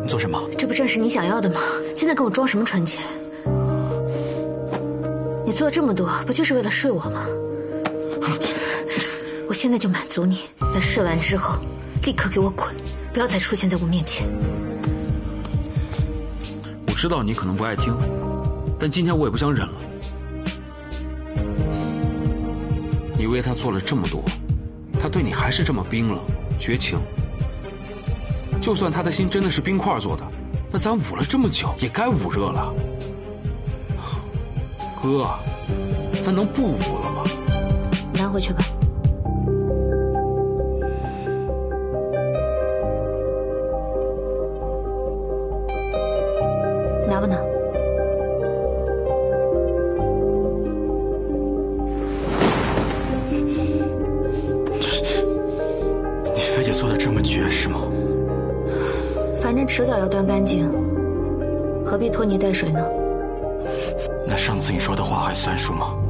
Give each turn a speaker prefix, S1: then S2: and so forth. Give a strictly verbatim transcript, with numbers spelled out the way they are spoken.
S1: 你做什么？
S2: 这不正是你想要的吗？现在跟我装什么纯洁？你做这么多，不就是为了睡我吗？我现在就满足你，但睡完之后，立刻给我滚，不要再出现在我面前。
S1: 我知道你可能不爱听，但今天我也不想忍了。你为他做了这么多，他对你还是这么冰冷绝情。就算他的心真的是冰块做的，那咱捂了这么久，也该捂热了。哥，咱能不捂了吗？
S2: 拿回去吧。拿不拿？
S1: 你非得做的这么绝是吗？
S2: 反正迟早要端干净，何必拖泥带水呢？
S1: 那上次你说的话还算数吗？